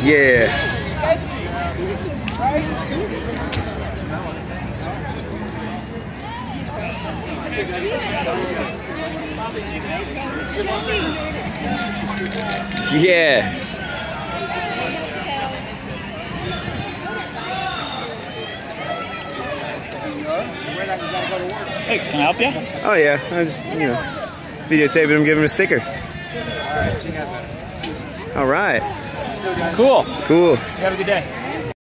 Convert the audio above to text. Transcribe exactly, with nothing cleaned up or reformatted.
Yeah. Yeah. Hey, can I help you? Oh yeah, I just, you know, videotaping him, give him a sticker. All right. Cool. Cool. You have a good day.